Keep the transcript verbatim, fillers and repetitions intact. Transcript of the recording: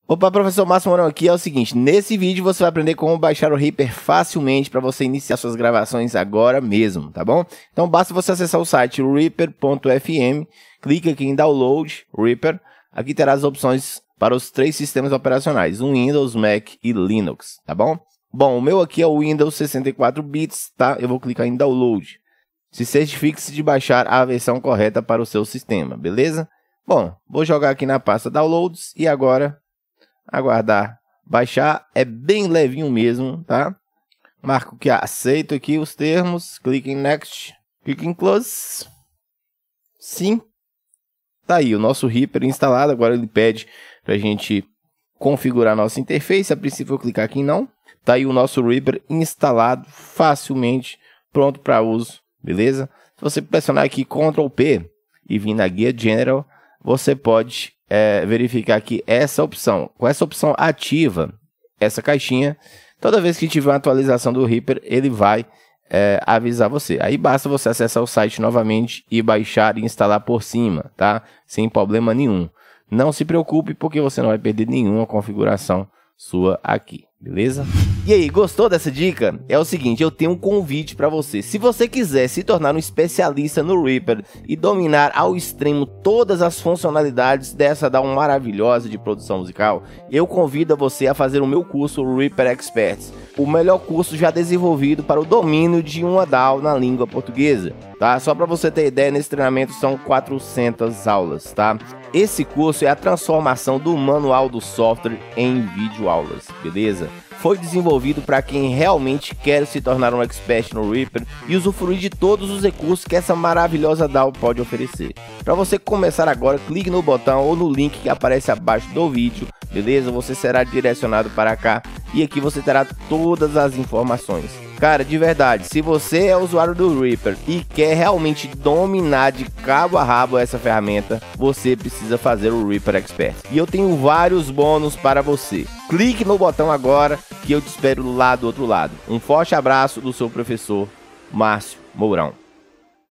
Opa, professor Márcio Mourão aqui. É o seguinte, nesse vídeo você vai aprender como baixar o Reaper facilmente para você iniciar suas gravações agora mesmo, tá bom? Então basta você acessar o site reaper ponto f m, clica aqui em Download Reaper, aqui terá as opções para os três sistemas operacionais, o Windows, Mac e Linux, tá bom? Bom, o meu aqui é o Windows sessenta e quatro bits, tá? Eu vou clicar em Download. Se certifique-se de baixar a versão correta para o seu sistema, beleza? Bom, vou jogar aqui na pasta Downloads e agora aguardar baixar. É bem levinho mesmo, tá? Marco que aceito aqui os termos, clique em Next, clique em Close. Sim. Tá aí o nosso Reaper instalado. Agora ele pede pra gente configurar nossa interface. A princípio eu vou clicar aqui em não. Tá aí o nosso Reaper instalado facilmente, pronto para uso, beleza? Se você pressionar aqui control P e vir na guia General, você pode é, verificar aqui essa opção. Com essa opção ativa, essa caixinha, toda vez que tiver uma atualização do Reaper, ele vai é, avisar você. Aí basta você acessar o site novamente e baixar e instalar por cima, tá? Sem problema nenhum. Não se preocupe, porque você não vai perder nenhuma configuração sua aqui, beleza? E aí, gostou dessa dica? É o seguinte, eu tenho um convite para você. Se você quiser se tornar um especialista no Reaper e dominar ao extremo todas as funcionalidades dessa D A W maravilhosa de produção musical, eu convido você a fazer o meu curso Reaper Experts, o melhor curso já desenvolvido para o domínio de uma D A W na língua portuguesa, tá? Só para você ter ideia, nesse treinamento são quatrocentas aulas, tá? Esse curso é a transformação do manual do software em videoaulas, beleza? Foi desenvolvido para quem realmente quer se tornar um expert no Reaper e usufruir de todos os recursos que essa maravilhosa D A W pode oferecer. Para você começar agora, clique no botão ou no link que aparece abaixo do vídeo, beleza? Você será direcionado para cá e aqui você terá todas as informações. Cara, de verdade, se você é usuário do Reaper e quer realmente dominar de cabo a rabo essa ferramenta, você precisa fazer o Reaper Expert. E eu tenho vários bônus para você. Clique no botão agora que eu te espero lá do outro lado. Um forte abraço do seu professor Márcio Mourão.